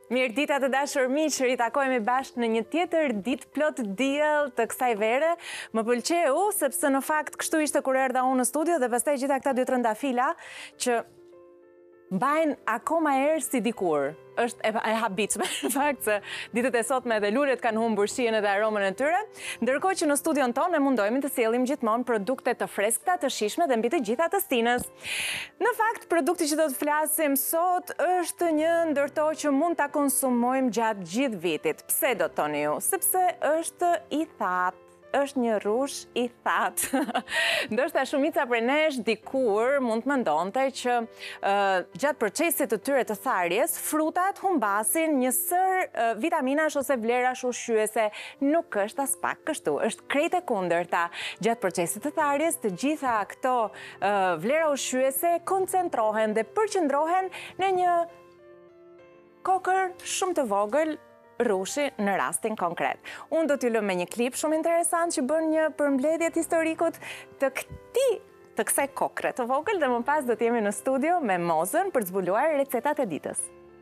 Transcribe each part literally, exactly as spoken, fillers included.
Mirë dita të dashur miq, ritakojmë bashkë në një tjetër ditë plot diell të kësaj vere. Më pëlqeu sepse në fakt kështu ishte kur erdha unë në studio dhe pastaj gjitha këta dy trëndafila që mbajnë akoma erë si dikur. Është e habitshme në fakt se ditët e sotme edhe lulet kanë humbur shijen edhe aromën e tyre, ndërkohë që në studion tonë ne mundohemi të sjellim gjithmonë produkte të freskëta, të shijshme dhe mbi të gjitha të stinës. Në fakt, produkti që do të flasim sot është një ndër to që mund ta konsumojmë gjatë gjithë vitit. Pse do të thoni ju? Sepse është i thatë. Është një rush i thatë. Ndoshta shumica prej nesh dikur mund të mendonte që uh, gjatë procesit të tyre të tharjes, frutat humbasin një sër uh, vitaminash ose vlerash ushqyese. Nuk është as pak kështu, është krejt e kundërta. Gjatë procesit të tharjes, të gjitha këto uh, vlera ushqyese koncentrohen dhe përqendrohen në një kokër shumë të vogël rushi në rastin konkret. Unë do t'ju lëm me një klip shumë interesant që bën një përmbledhje të historikut të këtij të kësaj kokre të vogël dhe më pas do t'jemi në studio me Mozën për të zbuluar recetat e ditës.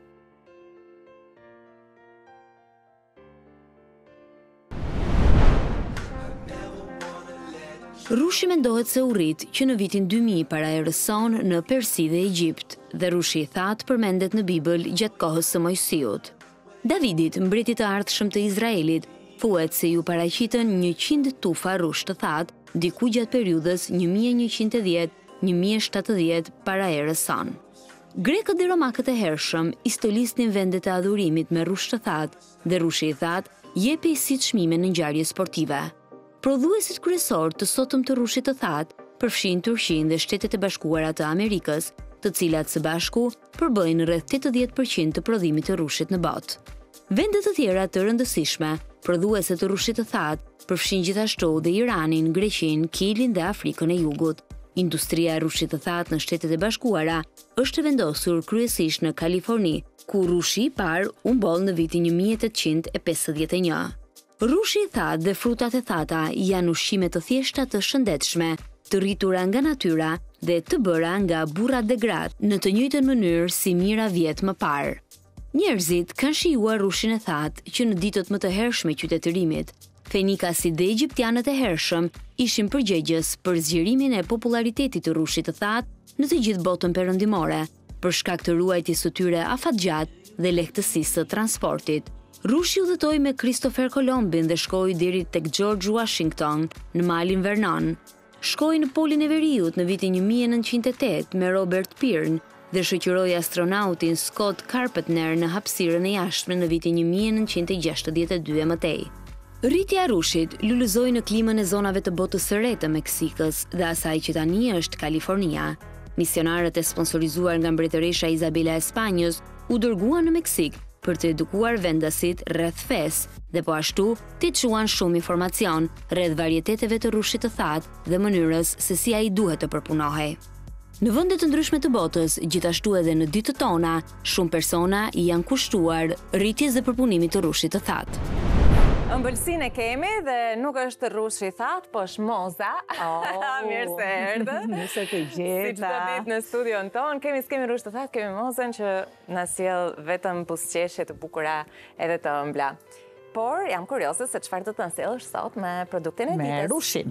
Rushi mendohet se u rrit që në vitin dy mijë para erës sonë në Persi dhe Egjipt, dhe rushi i thatë përmendet në Bibël gjatë kohës së Mojsiut. Davidit, mbreti të ardhshëm të Izraelit, thuhet se ju paraqitën njëqind tufa rush të thatë, diku gjatë periudhës një mijë e njëqind e dhjetë deri në një mijë e shtatëdhjetë para erës sonë. Grekët dhe romakët e hershëm istolisnin vendet e adhurimit me rush të thatë dhe rushi i thatë jepi si çmime në ngjarje sportive. Prodhuesit kryesor të sotëm të rushit të thatë përfshin Turqinë dhe Shtetet e Bashkuara të Amerikës, të cilat së bashku përbëjnë rreth tetëdhjetë përqind të prodhimit të rushit në botë. Vende të tjera të rëndësishme, prodhuese të rushit të thatë, përfshin gjithashtu dhe Iranin, Greqinë, Kilin dhe Afrikën e Jugut. Industria e rushit të thatë në Shtetet e Bashkuara është vendosur kryesisht në Kaliforni, ku rushi i parë u mboll në vitin një mijë e tetëqind e pesëdhjetë e një. Rushi i thatë dhe frutat e thata janë ushqime të thjeshta të shëndetshme, të rritura nga natyra dhe të bëra nga burrat dhe gratë në të njëjtën mënyrë si mijëra vjet më parë. Njerëzit kanë shijuar rushin e thatë që në ditët më të hershme qytetërimit, fenikasit dhe egjiptianët e hershëm ishin përgjegjës për zgjerimin e popularitetit të rushit të thatë në të gjithë botën perëndimore, për shkak të ruajtjes së tyre afatgjatë dhe lehtësisë së transportit. Rushi udhëtoi me Christopher Columbin dhe shkoi deri tek George Washington në malin Vernon. Shkoi në polin e veriut në vitin një mijë e nëntëqind e tetë me Robert Pearl dhe shoqëroi astronautin Scott Carpenter në hapësirën e jashtme në vitin një mijë e nëntëqind e gjashtëdhjetë e dy e mëtej. Rritja e rushit lulëzoi në klimën e zonave të botës së re të Meksikës dhe asaj që tani është Kalifornia. Misionarët e sponsorizuar nga mbretëresha Izabela e Spanjës u dërguan në Meksik për të edukuar vendasit rreth fesë dhe po ashtu t'i çuan shumë informacion rreth varieteteve të rushit të thatë dhe mënyrës se si ai duhet të përpunohej. Në vende të ndryshme të botës, gjithashtu edhe në ditët tona, shumë persona i janë kushtuar rritjes dhe përpunimit të rushit të thatë. Ëmbëlsinë e kemi dhe nuk është rushi i thatë, po është moza. Oh, Mirë se erdhe. Mirë se të gjeta. Si çdo ditë në studion ton, kemi s'kemi rush të thatë, kemi mozën që na sjell vetëm buzëqeshje të bukura edhe të ëmbla. Por jam kurioze se çfarë do të na sjellësh sot me produktin e ditës. Me rushin.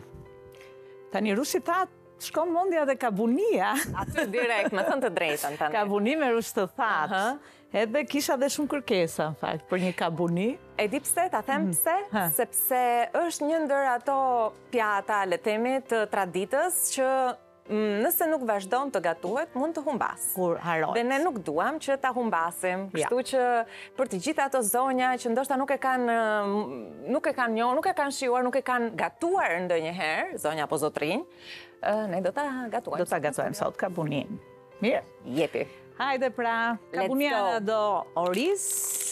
Tani rushi i thatë shkon mendja dhe kabunia. Aty direkt, me thënë të drejtën tani. Kabuni me rush të thatë. Aha. Edhe kisha dhe shumë kërkesa, në fakt, për një kabuni. E di pse, ta them pse? Ha. Sepse është një ndër ato pjata, le themi, të traditës që mm, nëse nuk vazhdon të gatuhet, mund të humbas. Kur harrohet. Dhe ne nuk duam që ta humbasim. Ja. Kështu që për të gjitha ato zonja që ndoshta nuk e kanë nuk e kanë njohur, nuk e kanë shijuar, nuk e kanë gatuar ndonjëherë, zonja apo zotrinj, ne do ta gatuajmë. Do ta gatuajmë sot kabunin. Mirë. Jepi. Hajde pra, kabunia do oriz.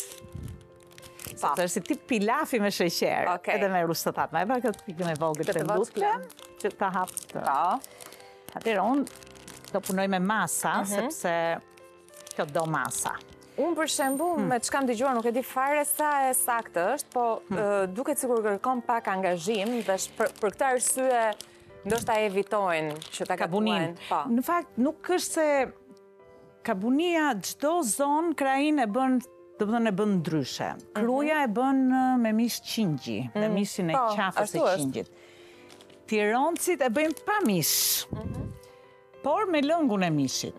Pa. Sepse është si tip pilafi me sheqer, Okej. edhe me rush të thatë. Ma e pa këtë pikën e vogël Këtë të vockle. ndutme, që ta hap të. Po. Atëherë unë do punoj me masa, sepse kjo do masa. Unë për shembull, me çka kam dëgjuar, nuk e di fare sa e saktë është, po uh, duket sikur kërkon pak angazhim dhe sh- për, për këtë arsye ndoshta evitojnë që ta Kabunin. gatuajnë. Po. Në fakt, nuk është se kabunia çdo zonë krain e bën do të thënë e bën ndryshe. Kruja e bën me mish qingji, me mishin e qafës e qingjit. Tironcit e bëjmë pa mish, por me lëngun e mishit.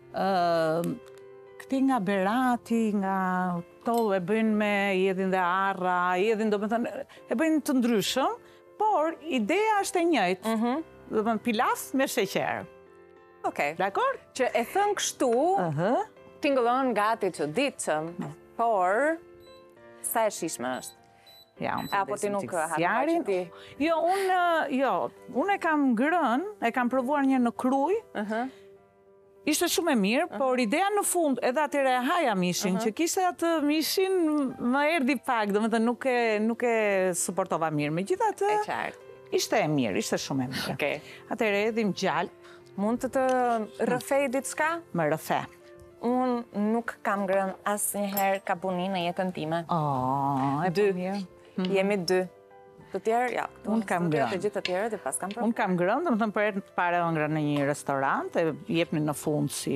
Këti nga Berati, nga këto e bëjnë me i edhin dhe arra, i edhin do me thënë, e bëjnë të ndryshëm, por ideja është e njëjtë, do me thënë pilaf me sheqer. Okej. Dakor? Që e thënë kështu, tingëllon gati që ditëm, por sa e shishme është? Ja, unë Apo ti nuk ha zjarin. Jo, unë jo, unë e kam ngrën, e kam provuar një në Kruj. Ishte shumë e mirë, por ideja në fund, edhe atyre e haja mishin, që kishte atë mishin më erdhi pak, do me të nuk e, nuk e suportova mirë. Megjithatë, E qartë. ishte e mirë, ishte shumë e mirë. Okej. Atëherë edhim gjalp, Mund të të rrëfej diçka? më rëfe. Unë nuk kam ngrënë asnjëherë kapuni në jetën time. Oh, e Dy. po mirë. Jemi dy. Të tjerë, ja. këtu Unë në kam studio, ngrënë. Të gjithë të tjerët e pas kam Unë kam ngrënë, dhe më thëmë për herë të pare o ngrënë në një restorant, e jepni në fund si,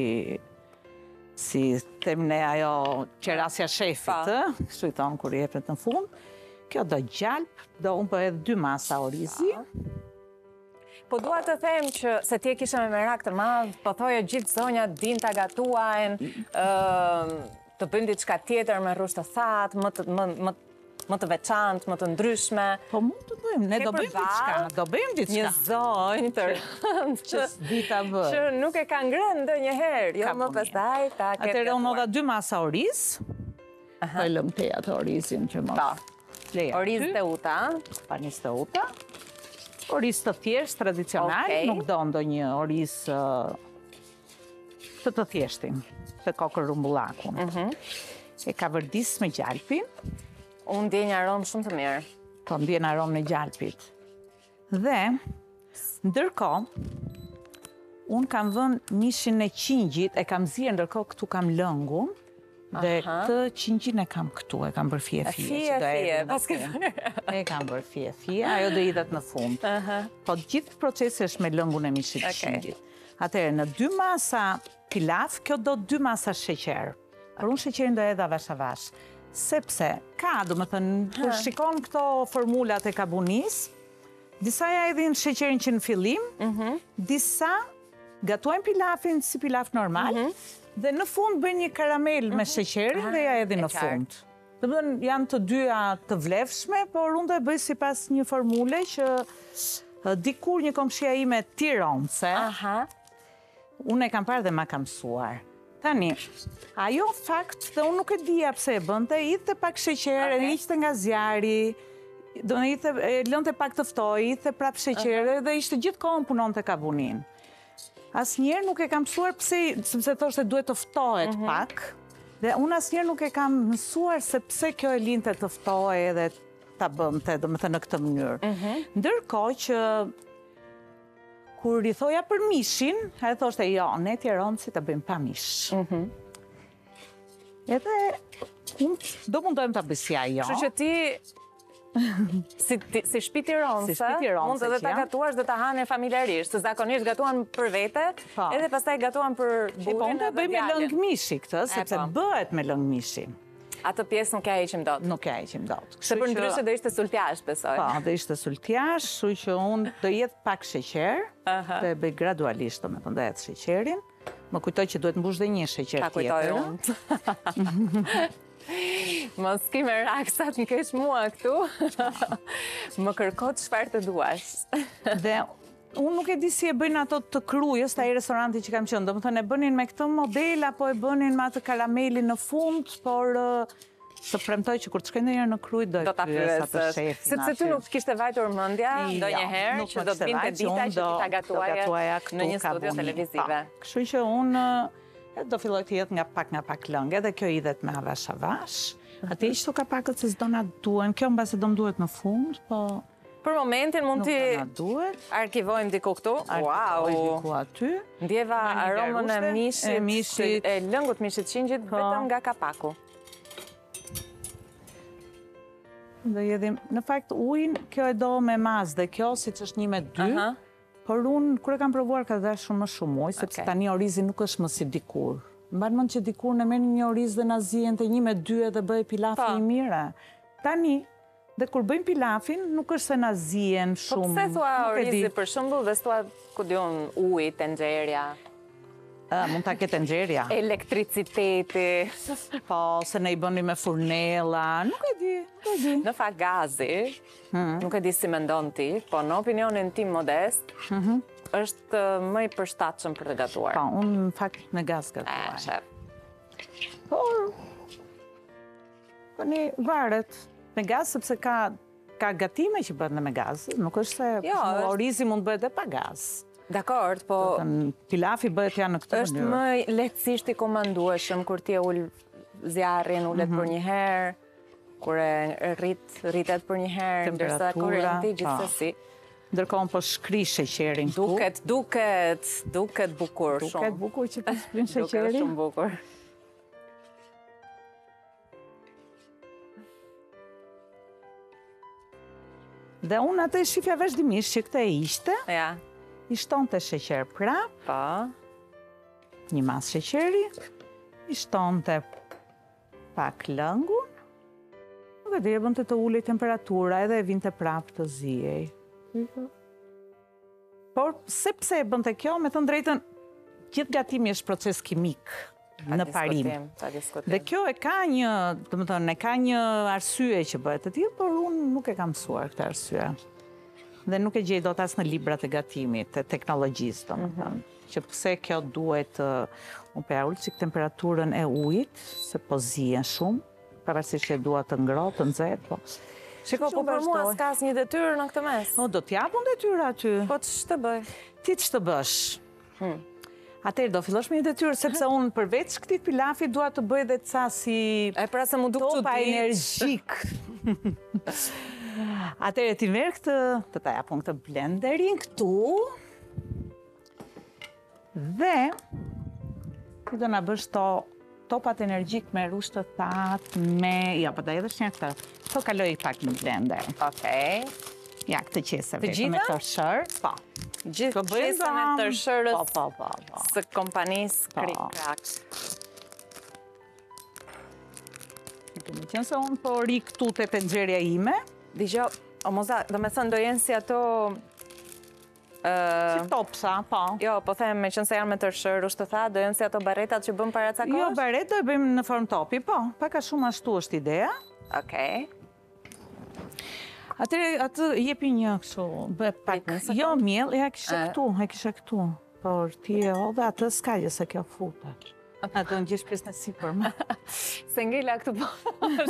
si them ne ajo qerasja shefit, ë? Kështu i thonë kur jepet në fund. Kjo do gjalp, do unë për edhe dy masa orizi. Po dua të them që se ti e kishe me merak të madh, po thoje gjithë zonjat din ta gatuajnë, ë, të bëjnë diçka tjetër me rrushtë të thatë, më të më, më më të veçantë, më të ndryshme. Po mund të bëjmë, ne Ke do bëjmë përvallë diçka, do bëjmë Një diçka. zonjë të rëndë Që s'di ta bëj. që nuk e ka ngrënë ndonjëherë, jo Ka më punë. pastaj ta ketë. Atëherë unë gatuar. odha dy masa oriz, po e lëm te atë orizin që më... Po. Leja Oriz aty, të uta, panis të uta. Oriz të thjesht, tradicional, Okej. nuk do ndonjë oriz ë, të të thjeshtin, të kokër rumbullakun. E ka vërdis me gjalpin, unë ndje një aromë shumë të mirë. po ndjen aromën e gjalpit. Dhe, ndërkohë, unë kam vënë mishin e qingjit, e kam zirë ndërkohë këtu kam lëngun, dhe Aha. këtë qingjin e kam këtu, e kam bërë fije fije. Fije, që do fije, erdhi në pas ke fund. E kam bërë fije fije, ajo do idhet në fund. Po gjithë procesi është me lëngun e mishit të Okej. qingjit. Atëherë, në dy masa pilaf, kjo do dy masa sheqer. Por unë sheqerin do edha vash avash. Sepse ka, do më thënë, kur shikon këto formulat e kabunis, disa ja edhin sheqerin që në fillim, disa gatuajnë pilafin si pilaf normal, dhe në fund bëjnë një karamel me sheqerin dhe ja edhin në e qartë. fund. Dhe më thënë, janë të dyja të vlefshme, por unë do e bëj si pas një formule që ë, dikur një komshia ime tironce, Aha. unë e kam parë dhe ma kam mësuar. Tani, ajo fakt dhe unë nuk e dija pse e bënte, idhte pak sheqer, e hiqte nga zjari, do në idhte, e lënte pak të ftoj, idhte prap sheqere dhe ishte gjithë kohën punon të kabunin. Asnjëherë nuk e kam mësuar pse, sepse thoshte duhet të ftohet pak, dhe unë asnjëherë nuk e kam mësuar se pse kjo e linte të ftohej edhe ta bënte, do më thënë në këtë mënyrë. Ndërkohë që kur i thoja për mishin, e thoshte, jo, ne tjeronësi të bëjmë pa mish. Edhe, unë do mundojmë të bësja jo. Kështu që ti si ti- si shtëpi tironse, Si shtëpi tironse mund edhe që ta jam. gatuash dhe ta hanë familjarisht, se zakonisht gatuan për vete, Po. edhe pastaj gatuan për E po, burrin unë të edhe bëjmë me lëng djalin. mishi këtë, sepse po. bëhet me lëng mishi. Atë pjesë nuk ja heqim dot. Nuk e heqim dot. Se për ndryshe do ishte sultjash, besoj. Po, do ishte sultjash, kështu që unë do jetë pak sheqer, Aha. do e bëj gradualisht, do me të ndajet sheqerin. Më kujtoj që duhet mbush dhe një sheqer Ta kujtoj tjetër. unë. Mos ki me raksat, më kesh mua këtu. Më kërko çfarë të duash. Dhe unë nuk e di si e bëjnë ato të Krujës, të ai restoranti që kam qenë. Do më thënë, e bënin me këtë model, apo e bënin me atë karamelin në fund, por ë, të premtoj që kur të shkoj ndonjëherë në Krujë do Do ta pyes atë pyesësh. shefin. Sepse ty aty. nuk kishte vajtur mendja Jo, ndonjëherë nuk që më do kishte të vinte vajtur, dita unë që ti ta do- do gatuaje gatuaja këtu në një studio kabuni. televizive. Po. Kështu që unë e, do filloj të jetë nga pak nga pak lëngë, edhe kjo idhet me avash avash. Ati që ka pakët se s'do na duhen, kjo mbase do më duhet në fund, po Për momentin mund nuk ti do na duhet. arkivojmë diku këtu. Arkivoj Wow! diku aty. Ndjeva Në një aromën e garushte, mishit, e mishit. e lëngut mishit qingjit vetëm nga kapaku. Do jedhim, në fakt ujin, kjo e do me maz dhe kjo, si që është një me dy, Aha. por unë, kur e kam provuar, ka dhe shumë më shumë ujë, sepse Okej. tani orizi nuk është më si dikur. Mban mend që dikur në merrni një oriz dhe na zihen të një me dy edhe bëj pilafi i mirë. Tani, dhe kur bëjmë pilafin, nuk është se na zihen shumë. Po pse thua orizi për shembull dhe thua ku diun uji, tenxherja? Mund ta ketë tenxherja. Elektriciteti. Po, se ne i bëni me furnella, nuk e di, nuk e di. Në fakt gazi, nuk e di si mendon ti, po në opinionin tim modest, është më i përshtatshëm për të gatuar. Po, unë në fakt me gaz gatuaj. E, shef. Por, po ne varet me gaz sepse ka ka gatime që bëhen me gaz, nuk është se Jo, është- orizi mund bëhet edhe pa gaz. Dakord, po Pilafi bëhet ja në këtë është mënyrë. më lehtësisht i komandueshëm kur ti e ul zjarrin, ulet për një herë, kur e rrit rritet për një herë, ndërsa Temperatura, kurrenti po. gjithsesi Ndërkohë po shkri sheqerin këtu. duket, duket, duket bukur Duket shumë. bukur që të shkrin Duket sheqerin. shumë bukur. Dhe unë atë e shifja vazhdimisht që këtë e ishte, Ja, i shtonte sheqer prap, po. një mas sheqeri, i shtonte pak lëngun, nuk e di, e bënte të ulej temperatura edhe e vinte prap të zihej. Por sepse e bënte kjo, me thënë drejtën, gjithë gatimi është proces kimik Pa në parim. diskutim, pa diskutim. Dhe kjo e ka një, do të thënë, e ka një arsye që bëhet të tillë, por unë nuk e kam mësuar këtë arsye. Dhe nuk e gjej dot as në librat e gatimit, të teknologjisë, domethënë, që pse kjo duhet uh, unë pe ul çik temperaturën e ujit, se po zihen shumë, pavarësisht që e dua të ngrohtë, të nxehtë, po. Shiko, po për mua s'ka asnjë detyrë në këtë mes. O, do t'japun detyrë aty. Po ç'të bëj? Ti ç'të bësh? Atëherë do fillosh me një detyrë, sepse unë përveç këtij pilafi dua të bëj edhe ca si E pra se mu duk topa çudit. energjik. Atëherë ti merr këtë, të ta japun këtë blenderin këtu. Dhe ti do na bësh to topat energjik me rushh të thatë, me, ja, po ta hedhësh një këtë. To kaloj pak në blender. Okej. Ja, këtë qese Të vetëm me gjitha? tërshër. Po. Gjithë Të bëjmë qesën e dham. tërshërës Po, po, po, po. së kompanisë Po. Krik Krak. Kemi qenë se unë po ri këtu te tenxherja ime. Dgjoj, o moza, do me thënë do jenë si ato... ë, Si topsa, po. jo, po them me qënë se janë me tërshër, u shtë tha, do jenë si ato baretat që bëm para ca Jo, kohësh? baret do e bëjmë në formë topi, po. Paka shumë ashtu është ideja. Okej. Atëre, atë jepi një kështu, bë pak. Prit, nëse Jo, miell, ja kisha E. këtu, e kisha këtu. Por ti e hodhe atë s'ka gjë se kjo futet. Atë në gjithë pjesën e sipër më. Se ngela këtu po.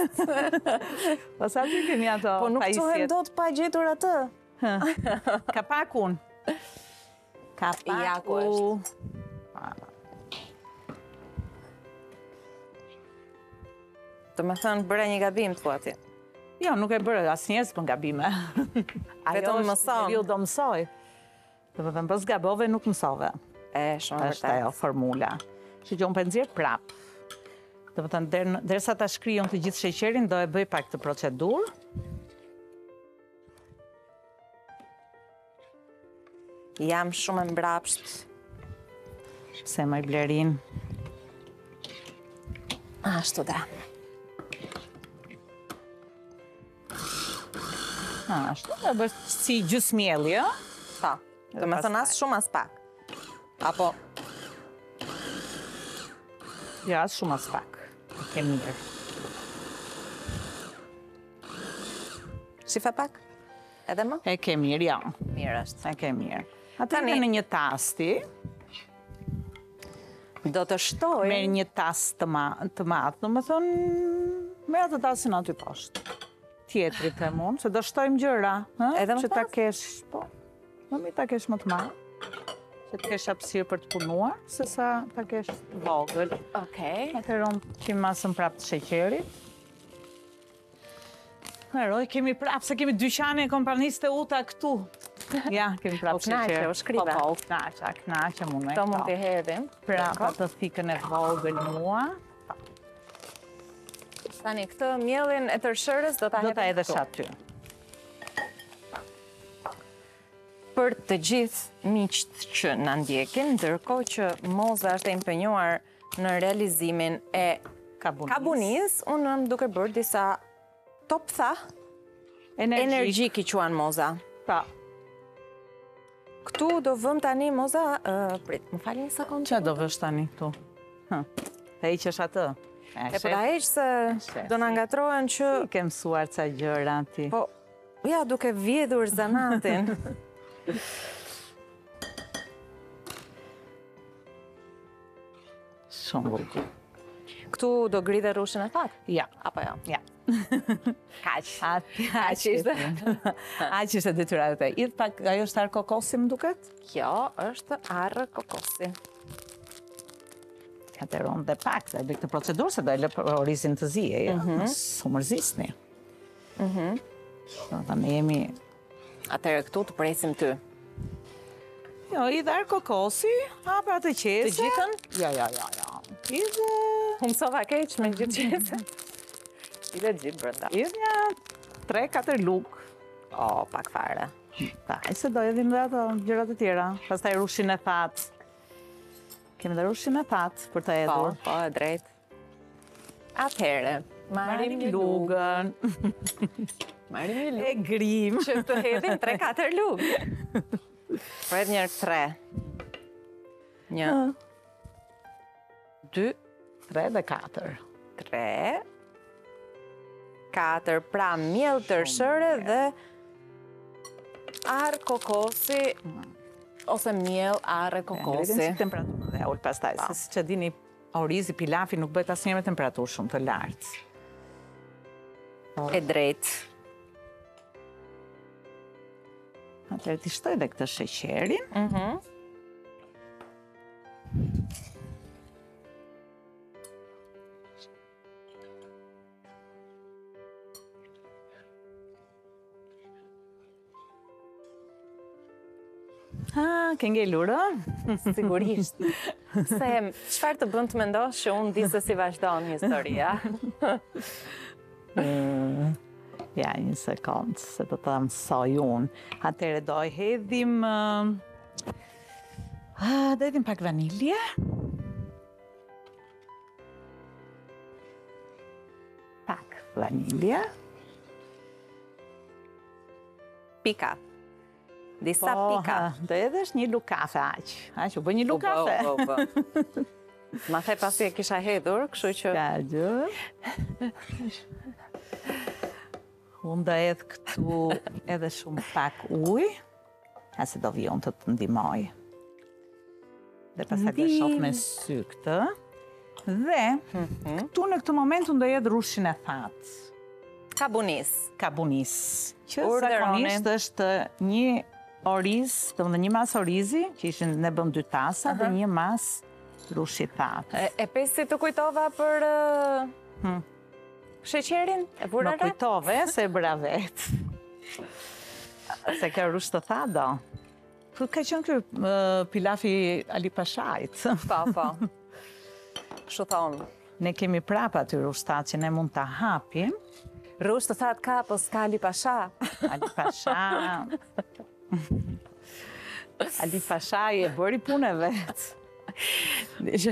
Po sa ti kemi ato Po nuk qohem pajisjet. do të pa gjetur atë. Ka pakun. Ka paku. Ja, ku është. Do me thënë bëre një gabim, thua ti. Jo, nuk e bërë, asnjëherë s'bën gabime. Vetëm mëson. Ju do mësoj. Do të thënë, po zgabove, nuk mësove. E, shumë Është ajo vërtet. formula. Që që unë për nxjerr prap. Do të thënë, der- derisa ta shkrijon të gjithë sheqerin, do e bëj pak të procedurë. Jam shumë e mbrapsht. Pse më i blerin. Ashtu da. Ha, ashtu e bëj si gjysmjelli, ë? Pa. Do me thënë as shumë as pak. Apo, Ja, as shumë as pak. Ke mirë. shifa pak? Edhe më? E ke mirë, ja. Mirë është. E ke mirë. Atë Tani- në një tasti, Do të shtoj... merr një tas të ma, të madh, do më thonë, merr atë tasin aty poshtë. Tjetri të mund, se do shtojmë gjëra, ë? Edhe më që ta pas? kesh, po. Më mi ta kesh më të madh, që të kesh hapësirë për të punuar, se sa ta kesh të vogël. Okej. Atëherë unë kim masën prapë të sheqerit. Heroj, kemi prapë, se kemi dyqane e kompanisë të uta këtu. Ja, kemi prapë U knaqe, sheqer. u shkrive. Po, po, u knaqe, knaqe mu me To mund këto. t'i hedhim. Prapë atë thikën e vogël mua. Tani, këtë mjellin e tërshërës do t'a Do ta hedhim edhesh këtu. aty. Për të gjithë miqt që na ndjekin, ndërkohë që Moza është e impenjuar në realizimin e Kabunis. kabunis, unë më duke bërë disa top tha, energjik i quan moza. Pa. Këtu do vëm tani moza, uh, prit, më falë një sekundë. Qa do vësh tani këtu? Hë, të iqesh atë? E po ta heq se do na ngatrohen që... I ke mësuar ca gjëra ti. Po, ja duke vjedhur zanatin. Shumë bukur. Këtu do gride rushin e fat? Ja. Apo jo? Ja. Kaq. Aq ishte. Aq ishte detyra e te. Idh pak, ajo është arë kokosi më duket? Kjo është arë kokosi. Atëherë unë dhe pak, dhe këtë procedurë se do e lë për orizin të zije, jo? Së mërzisni. Do të ne jemi... Atëherë këtu të presim ty. Jo, idh arë kokosi, hapë atë qese. Të gjithën? Ja, ja, ja, ja. Idh... Humsova keq me gjithë qese. Ile gjithë brënda. Idh një tre katër lukë. O, pak fare. Ta, e se do edhim dhe ato gjërat e tjera. Pastaj rushin e thatë. Kemi dhe rushin e thatë për të Po, edhur. po, e drejt. Atëherë, marim një lugë. lugën. Marim një lugë. E grim. Që të hedhim tre katër lugë. Pret njërë tre. Një. Dy. Tre dhe katër. Tre. Katër. Pra mjell tërshëre dhe arë kokosi ose mjell arë kokosi. Si temperaturë dhe ullë pastaj, se si që dini orizi, pilafi nuk bëhet asnjë me temperaturë shumë të lartë. E drejt. Atëherë ti shtoj dhe këtë sheqerin. Mhm. Ha, ke ngelur, Sigurisht. Se, çfarë të bën të mendosh që unë di se si vazhdon një historia? Ja, një sekundë, se do të mësoj unë. Atëherë do e hedhim... Uh, do hedhim pak vanilje. Pak vanilje. Pika. Disa Po, pika. ha, do edhesh një luk kafe aq. Aq, u bë një luk kafe. Po, po, po. Ma the pasi e kisha hedhur, kështu që... Ka gjë. Unë do edh këtu edhe shumë pak ujë, ase do vi unë të të ndimoj. Dhe pasaj do shoh me sy këtë. Dhe këtu në këtë moment unë do edh rushin e thatë. Kabunis. Kabunis. Që Urdhëroni. zakonisht është një oriz, do më dhe një mas orizi, që ishin ne bëm dy tasa, dhe një mas rushi thatë. E, e pesi të kujtova për uh, sheqerin? E Më vura re? kujtove se e bëra vetë. Se ka rush të tha, do. Ku ka qenë kërë uh, pilafi Ali Pashajt. Po, po. Kështu thonë. Ne kemi prapa aty rush të që ne mund të hapim. Rush të thatë ka, po s'ka Ali Pasha. Ali Pasha... Ali Pasha i e bëri punë e vetë. Dishë.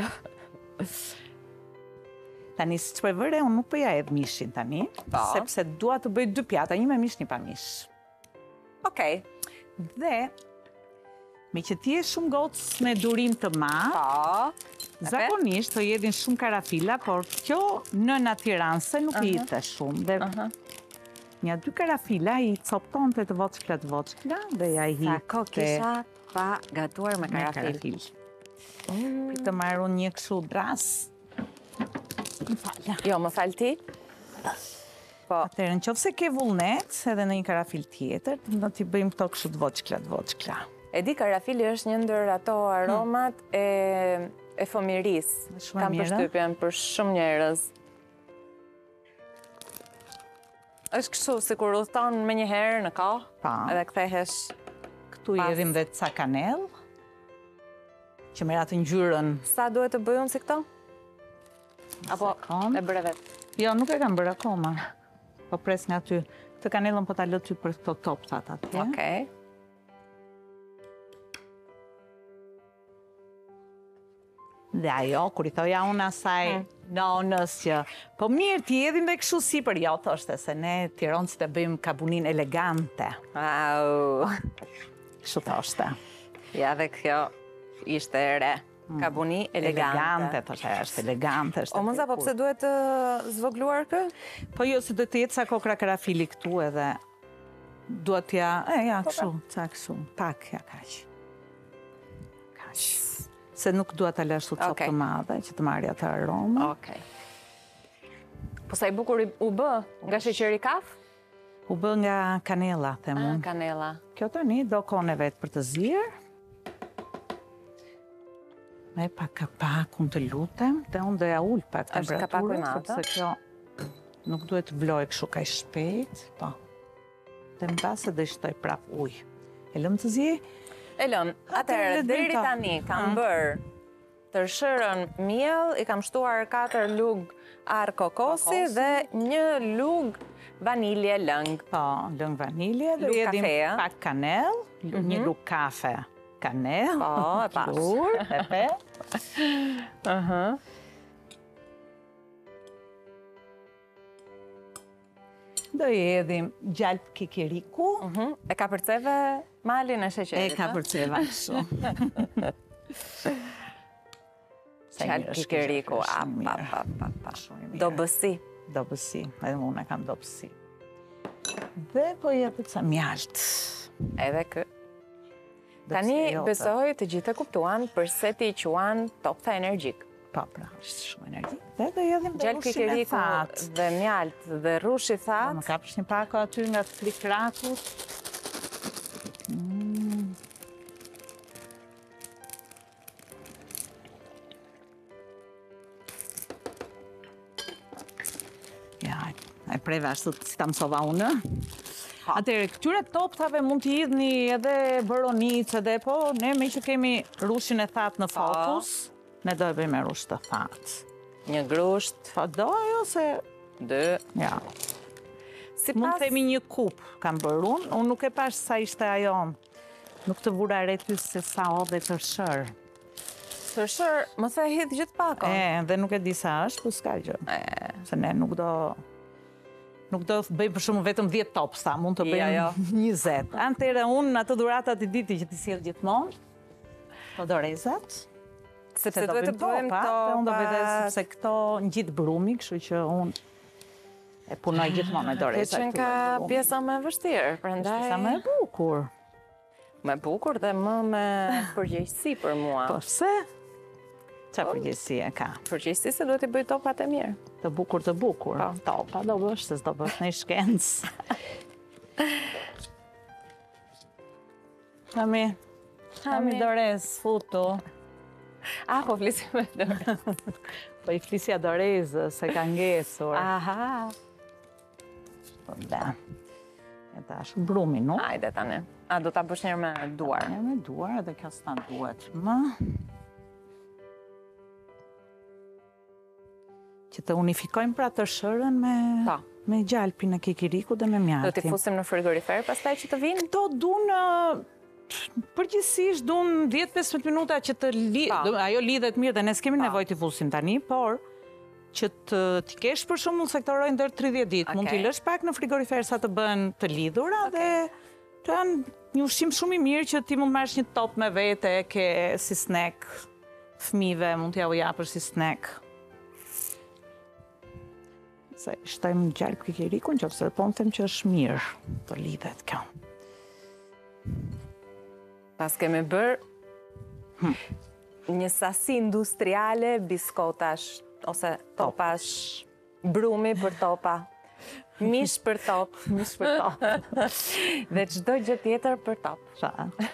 Tani, si që për vëre, unë nuk përja edhe mishin tani, Po. sepse dua të bëj dy pjata, një me mish, një pa mish. Okej. Dhe, me që ti e shumë gocës me durim të madh, Po. zakonisht të jedhin shumë karafila, por kjo në natyranse nuk i jete shumë. Dhe një dy karafila i copton të të voçkla të voçkla dhe ja i Sa ko hitte kisha pa gatuar me me karafil. karafil. Për të marrë unë një këshu dras. Më falja. Jo, më fal ti? Po. Atëherë, në qofë se ke vullnet, edhe në një karafil tjetër, do t'i bëjmë këto këshu të voçkla të voçkla. E di, karafili është një ndër ato aromat e, e fëmiris. Shumë e Kam mira. përshtypjen për shumë njerëz. është kështu, si kur udhton me një herë në kohë, Pa. edhe kthehesh. Këtu i Pas. edhim dhe ca kanel, që merr atë ngjyrën. Sa duhet të bëj unë si këto? Apo Sekond. e bëre vetë? Jo, nuk e kam bërë akoma. Po pres nga ty. Të kanelën po ta lë ty për këto topsat atje. Okej. Dhe ajo, kur i thoja unë asaj, nonës që, po mirë, ti edhim dhe kështu si për jo, thoshte, se ne tironësit e bëjmë kabunin elegante. Au. Kështu thoshte. Ja dhe kjo ishte e re. Kabuni elegante. Elegante, thoshte, është elegante, është O, Monza, po pse duhet të zvogluar kë? Po jo, se do të jetë sa kokra karafili këtu edhe duhet ja, e ja, kështu, ca kështu, pak ja kaq. Kaq. Se nuk duhet ta lësh të copë të madhe, që të marrë atë aromë. Okej. Po sa i bukur u bë, nga sheqeri kaf? U bë nga kanela, them unë. Ah, kanela. Kjo tani do kone vetë për të zirë. Me pak kapakun të lutem, dhe unë dhe ja ullë pak Është kapaku i temperaturën, madh, sepse kjo nuk duhet të vlojë kështu kaj shpejt, po. Dhe në base dhe shtoj prap ujë. E lëmë të zi? E lëm, atëherë, deri tani kam bërë tërshërën miell, i kam shtuar katër lug ar kokosi dhe një lug vanilje lëng. Po, lëng vanilje, dhe Lug jedim kafea. pak kanel, një lug kafe kanel. Po, e pas. Dur, e pe. Do jedhim gjalp kikiriku. E ka përceve malin e sheqerit, E ka përceva kështu. Gjalp kikiriku, a, pa, pa, pa, pa. Do bësi. Do bësi, edhe unë e kam do bësi. Dhe po jepet sa mjalt. Edhe kë. Tani besoj të gjithë e kuptuan përse ti quan topta energjik. Pa, pra, është shumë energjik. Dhe do jedhim dhe Gjalp rushin e kikiriku thatë. dhe mjalt dhe rushi Më thatë. kapësh një pako aty nga flikrakut. Ja, e preve ashtu si ta mësova unë. Atëre, këtyre toptave mund t'i idhni edhe boronicë, edhe po, ne me që kemi rushin e thatë në fokus, ne do e bëjmë rush të thatë. Një grusht, Po do ajo se, dy. ja, Si mund pas, të themi një kup kam bërë unë, unë nuk e pash sa ishte ajo, nuk të vura reti se sa o dhe të shërë. tërshër, më the hidh gjithë pako. E, dhe nuk e di sa është, po s'ka gjë. Se ne nuk do... Nuk do të bëjmë për shumë vetëm dhjetë topsta, mund të Jo, bëjmë jo. njëzet. Antere unë në atë dhuratat i diti që ti sjell gjithmonë, po dorezat, Sepse duhet të bëjmë topa, dhe unë do bëjmë topa. sepse këto ngjit brumi, kështu që unë e punoj gjithmonë me dorezat. Që ka pjesa më e vështirë, prandaj Sa më e bukur. më e bukur dhe më me përgjegjësi për mua. Po pse? Qa përgjithësi e ka? Përgjegjësi se duhet i bëj topat e mirë. Të bukur të bukur. Po. Topa do bësh, se s'do bësh në shkencë. Hami, hami dorez, futu. Ah, po flisim me dorë. Po i flisja dorezë, se ka ngesur. Aha. Po da. E tash, brumi, nuk? Hajde tani. A do ta bësh njërë me duar? E me duar, edhe kjo s'na duhet më. Që të unifikojmë pra të shërën me, Po. me gjalpin e kikiriku dhe me Do t'i mjaltin. fusim në frigorifer pastaj që të vinë? Do dunë, përgjithsisht dunë dhjetë e pesëmbëdhjetë minuta që të li, Pa. do- ajo lidhet mirë dhe ne s'kemi nevojë t'i fusim tani, por që të t'i kesh për shembull se këto rojnë deri tridhjetë ditë, mund t'i Okej. lësh pak në frigorifer sa të bën të lidhura dhe të janë një ushqim shumë i mirë që ti mund marrësh një top me vete, ke si snack, fëmijëve mund t'ja u japësh si snack. Se shtojmë gjalp kikirikun, që pëse po më them që është mirë të lidhet kjo. Pas kemi bërë një sasi industriale biskotash, ose topash, brumi për topa, mish për top, Mish për top. dhe çdo gjë tjetër për top. Qa?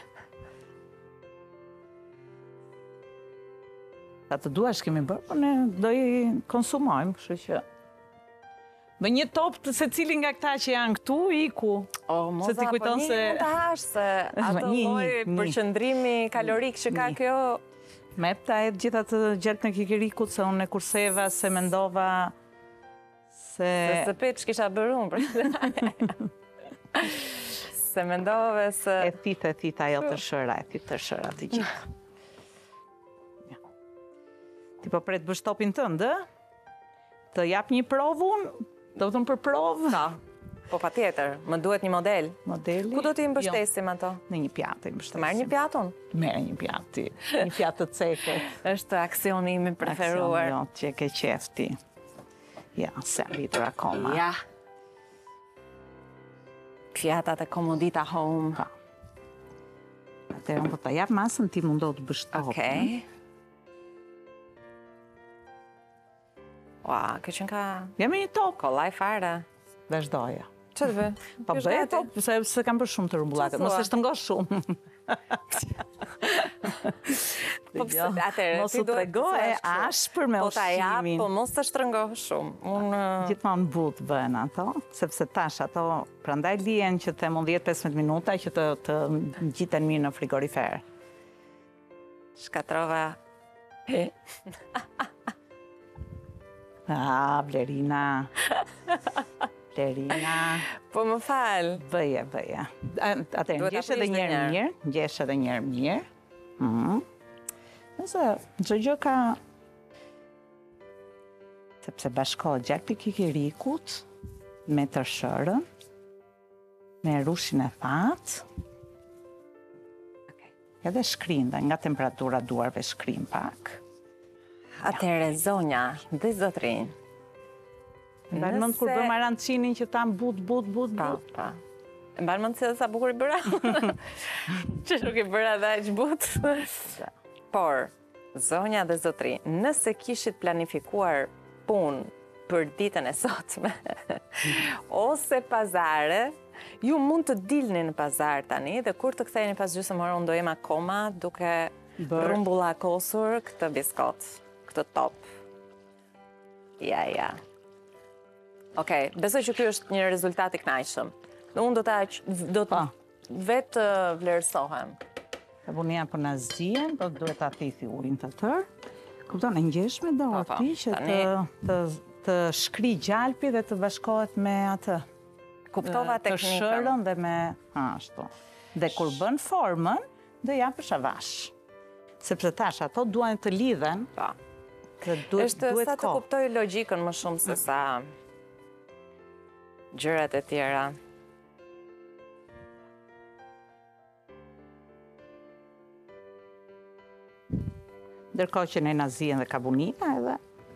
Sa të duash kemi bërë, po ne do i konsumojmë, kështu që... Me një top të se cili nga këta që janë këtu, iku. O, moza, Se ti kujton po një se- mund të hash, se ato Një, një, lloj një. përqëndrimi kalorik që ka Një. kjo, Me ta e gjitha të gjelp në kikirikut, se unë e kurseva, se mendova, se... se së pit që kisha bërë unë, për se mendove se... E thith, e thith ajo të shëra, e thith të shëra të gjithë. Ja. Ti po pret bështopin tënd, të jap një provë unë, do të më për provë. Ta. Po pa tjetër, më duhet një model. Modeli? Ku do t'i mbështesim ato? Në një pjatë i mbështesim. Të marrë një pjatë unë? Merë një pjatë ti, një pjatë të cekët. Është aksioni im i preferuar. Aksion, jo, që ke qefti. Ja, se rritur akoma. Ja. Pjatat e Komodita Home. Pa. Atëherë unë po ta jap masën, ti mundo të bështopin. Okej. Ua, kjo që ka... Jemi një top. Kollaj fare. Vazhdoja. Që të bë? Po bëj top, se, se kam bërë shumë të rumbullakët, mos e shtë shumë. Po pse, atëherë, mos u tregoj e ashpër me ushqimin. Po ta jap, po mos të shtrëngoh shumë. Unë gjithmonë but bën ato, sepse tash ato prandaj lihen që të mund dhjetë pesëmbëdhjetë minuta që të të ngjiten mirë në frigorifer. Shkatrova. Ah, Blerina. Blerina. Po më fal. Bëje, bëje. Atëherë, ngjesh edhe një herë mirë, ngjesh edhe një herë mirë. Mhm. Nëse çdo gjë ka sepse bashkohet gjatë kikirikut me tërshërën, me rushin e thatë. Okej. Edhe shkrin, dhe nga temperatura duarve shkrin pak. Atëherë, zonja, dhe zotrin. Mbarë mënd kur bëm arancinin që tam but, but, but, Pa, but. pa. Mbarë mënd si edhe sa bukur i bëra. Që nuk i bëra dhe aq but. Por, zonja dhe zotri, nëse kishit planifikuar punë për ditën e sotme, ose pazare, ju mund të dilni në pazar tani, dhe kur të ktheheni pas gjysmë ore, unë do jem akoma duke rumbullakosur këtë biskot, këtë top. Ja, ja. Okej, besoj që ky është një rezultat i kënaqshëm. Unë do ta do të vetë vlerësohem. E bunia për na zien, do duhet ta thithi ujin të tërë. Kupton, e ngjesh me dorë ti që të të të shkri gjalpi dhe të bashkohet me atë. Kuptova teknikën. Të shërën dhe me ashtu. Dhe kur bën formën, do japësh avash. Sepse tash ato duan të lidhen. Po. Duhet Është duhet sa të kuptoj logjikën më shumë se sa gjërat e tjera. Ndërkohë që ne na zien dhe kabunia edhe.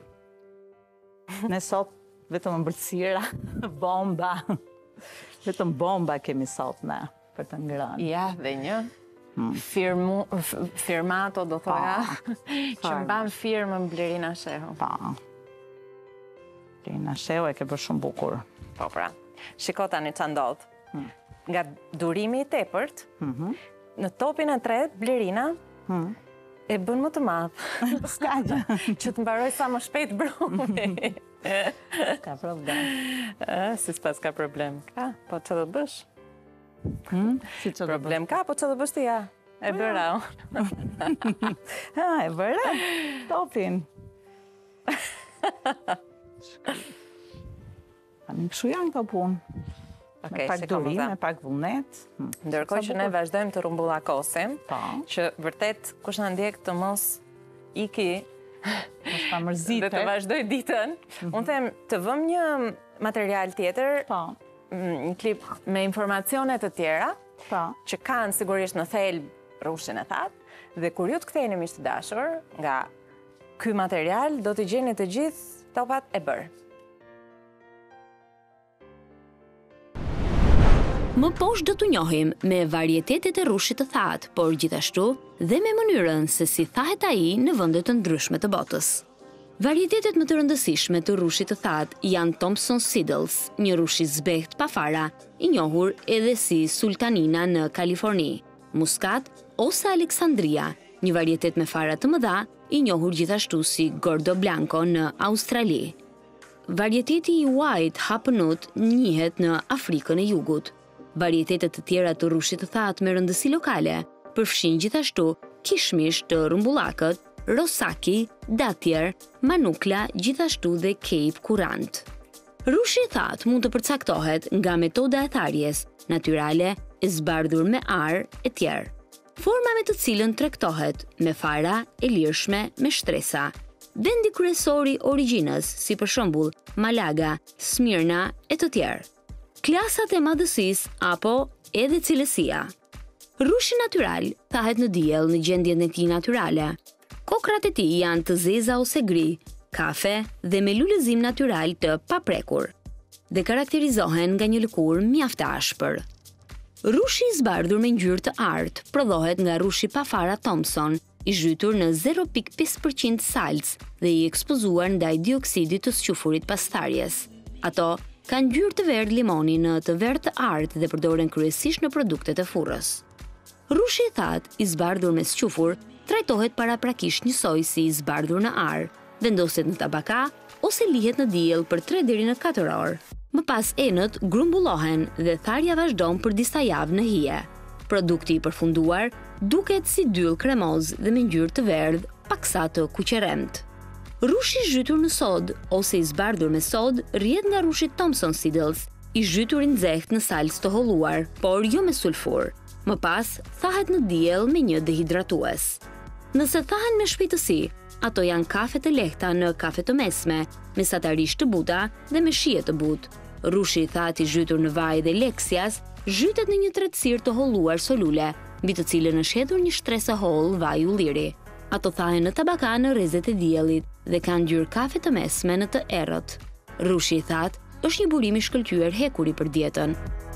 Ne sot vetëm ëmbëlsira, bomba. Vetëm bomba kemi sot ne për të ngrënë. Ja, dhe një firmu, firmato do thoja, që mban firmën Blerina Shehu. Pa. Blerina Shehu e ke bërë shumë bukur. Po pra, shiko tani që ndodh. Nga durimi i tepërt, në topin e tretë, Blerina e bën më të madh. S'ka gjë. Që të mbaroj sa më shpejt brumi. Ka problem. Si s'pas ka problem. Ka, po që do bësh? Si që do Problem ka, po që do bësh ti ja? E bëra unë. Ha, e bëra? Topin. Anim këshu janë këto punë. Me pak durim, me pak vullnet. Ndërkohë që ne vazhdojmë të rumbullakosim, që vërtet kush na ndjek të mos iki mos ta mërzite dhe të vazhdoj ditën, unë them të vëm një material tjetër, një klip me informacione të tjera, që kanë sigurisht në thelb rushin e thatë, dhe kur ju të ktheheni miq të dashur, nga ky material do të gjeni të gjithë topat e bërë. Më poshtë do të njohim me varietetet e rushit të thatë, por gjithashtu dhe me mënyrën se si thahet ai në vende të ndryshme të botës. Varietetet më të rëndësishme të rushit të thatë janë Thompson Seedles, një rush i zbeht pa fara, i njohur edhe si Sultanina në Kaliforni, Muscat ose Alexandria, një varietet me fara të mëdha, i njohur gjithashtu si Gordo Blanco në Australi. Varieteti i White Hapunut njihet në Afrikën e Jugut. Varietetet të tjera të rushit të thatë me rëndësi lokale përfshin gjithashtu kishmish të rumbullakët, Rosaki, Datjer, Manukla, gjithashtu dhe Cape Courant. Rushi i thatë mund të përcaktohet nga metoda e tharjes, natyrale, e zbardhur me ar e tjerë. Forma me të cilën tregtohet me fara e lirshme me shtresa, vendi kryesori origjinës, si për shembull Malaga, Smirna e të tjerë. Klasat e madhësisë apo edhe cilësia. Rushi natyral thahet në diell në gjendjen e tij natyrale. Kokrat e tij janë të zeza ose gri, kafe dhe me lulëzim natyral të paprekur dhe karakterizohen nga një lëkurë mjaft e ashpër. Rushi i zbardhur me ngjyrë të artë prodhohet nga rushi pa fara Thompson, i zhytur në zero pikë pesë përqind salc dhe i ekspozuar ndaj dioksidit të sqyfurit pas tharjes. Ato kanë ngjyrë të verdhë limoni në të verdhë të artë dhe përdoren kryesisht në produktet e furrës. Rushi i thatë, i zbardhur me sqyfur, trajtohet paraprakisht njësoj si i zbardhur në ar, vendoset në tabaka ose lihet në diell për tre deri në katër orë. Më pas enët grumbullohen dhe tharja vazhdon për disa javë në hije. Produkti i përfunduar duket si dyll kremoz dhe me ngjyrë të verdhë, paksa të kuqeremt. Rushi i zhytur në sodë ose i zbardhur me sodë rrihet nga rushi Thompson Seedles, i zhytur i nxehtë në salcë të holluar, por jo me sulfur. Më pas thahet në diell me një dehidratues. Nëse thahen me shpejtësi, ato janë kafe të lehta në kafe të mesme, mesatarisht të buta dhe me shije të butë. Rushi i thatë i zhytur në vaj dhe leksias zhytet në një tretësirë të holluar solule, mbi të cilën është hedhur një shtresë holl vaj ulliri. Ato thahen në tabaka në rrezet e diellit dhe kanë ngjyrë kafe të mesme në të errët. Rushi i thatë është një burim i shkëlqyer hekuri për dietën.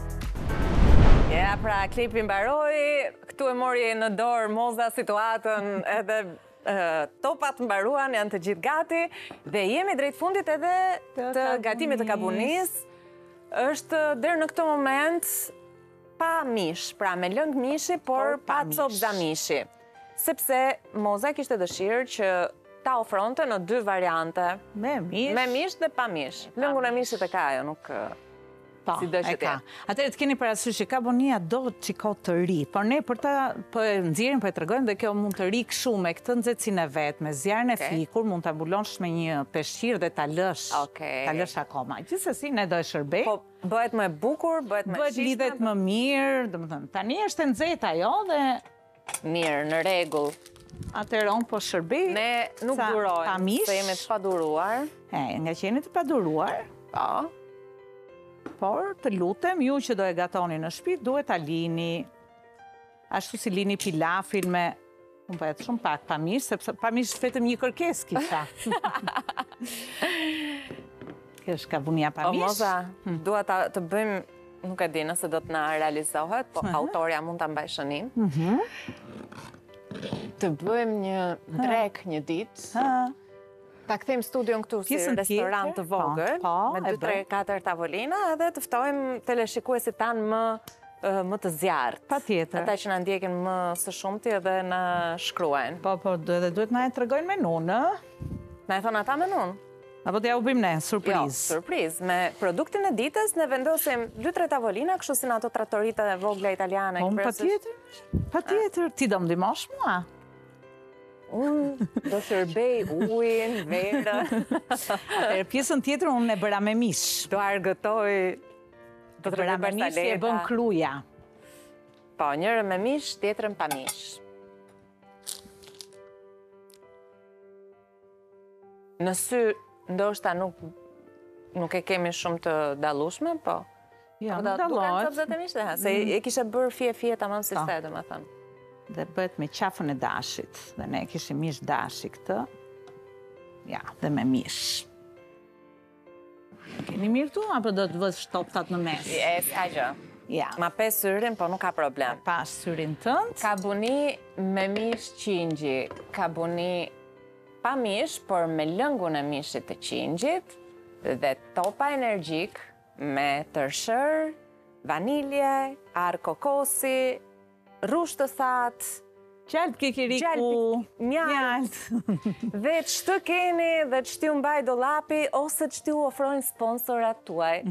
Ja, pra, klipi mbaroi, këtu e mori në dorë Moza situatën edhe uh, topat mbaruan, janë të gjithë gati dhe jemi drejt fundit edhe të gatimit të kabunis. Është deri në këtë moment pa mish, pra me lëng mishi, por pa copza mishi. Sepse Moza kishte dëshirë që ta ofronte në dy variante. Me mish. Me mish dhe pa mish. Lëngun e mishit e ka ajo, nuk... Si do që ka. Atëherë të keni parasysh që kabonia do çiko të ri, por ne për ta po e nxjerrim, po e tregojmë dhe kjo mund të ri kështu me këtë nxehtësinë e vet, me zjarrin e flikur, mund ta mbulonsh me një peshqir dhe ta lësh. Ta lësh akoma. Gjithsesi ne do e shërbej. Po bëhet më e bukur, bëhet më e Bëhet lidhet më mirë, domethënë tani është e nxehtë ajo dhe mirë, në rregull. Atëherë on po shërbej. Ne nuk durojmë, se jemi të paduruar. E, nga që jeni të paduruar. Po. Por të lutem, ju që do e gatoni në shtëpi, duhet ta lini ashtu si lini pilafin me, unë bëhet shumë pak pamish, sepse pamish vetëm një kërkesë kisha. Kjo është kabunia pamish. O Moza, dua të bëjmë, nuk e di nëse do të na realizohet, po autoria mund ta mbaj shënim. Të bëjmë një drek një ditë. Ta kthejmë studion këtu si restorant të vogël, me dy tre katër tavolina, edhe të ftojmë teleshikuesit tanë më, më të zjarrt. Patjetër. Ata që na ndjekin më së shumti edhe na shkruajnë. Po, po, edhe duhet na e tregojnë menun, ë? Na e thon ata menun? Apo t'ja u bëjmë ne, surprizë? Jo, surprizë. Me produktin e ditës ne vendosim dy tre tavolina, kështu si në ato trattorita e vogla italiane. Po, patjetër. Patjetër. Ti do më ndihmosh mua? Unë do shërbej ujin, verë. E pjesën tjetër unë e bëra me mish. Do argëtoj... Do të bëra me mish si e bën kruja. Po, njërën me mish, tjetërën pa mish. Në sy, ndoshta nuk, nuk e kemi shumë të dallueshme, po... Ja, nuk dallohet. Se e kishe bërë fije-fije tamam si se, dhe më thënë. Dhe bëhet me qafën e dashit. Dhe ne kishim mish dashi këtë. Ja, dhe me mish. Keni mirë tu, apo do të vësh toptat në mes? E, s'ka gjë. Ja. Ma pe syrin, po nuk ka problem. Pas syrin tënd. Kabuni me mish qingji. Kabuni pa mish, por me lëngun e mishit të qingjit. Dhe topa energjik me tërshër, vanilje, ar kokosi, rush të thatë, Gjalp kikiriku, mjalt, dhe ç'të keni dhe ç'ti u mbaj dollapi ose ç'ti u ofrojnë sponsorat tuaj.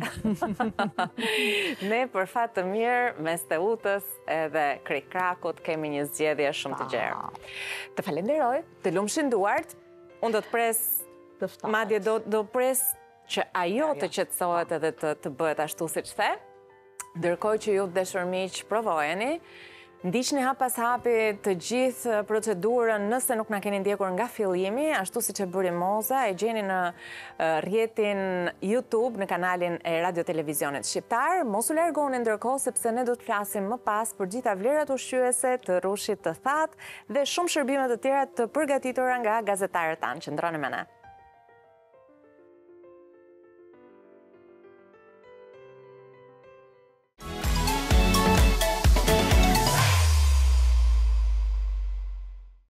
Ne për fat të mirë mes Teutës edhe Krikrakut kemi një zgjedhje shumë të gjerë. Të falenderoj, të lumshin duart, unë do të pres, madje do, do pres që ajo të qetësohet edhe të, të bëhet ashtu siç the, ndërkohë që ju dashur miq provojeni. Ndiqni hap pas hapi të gjithë procedurën, nëse nuk na keni ndjekur nga fillimi, ashtu siç e bëri Moza, e gjeni në rrjetin YouTube në kanalin e Radio Televizionit Shqiptar. Mos u largoni ndërkohë sepse ne do të flasim më pas për gjitha vlerat ushqyese të rushit të thatë dhe shumë shërbime të tjera të përgatitura nga gazetarët tanë. Qëndroni me ne.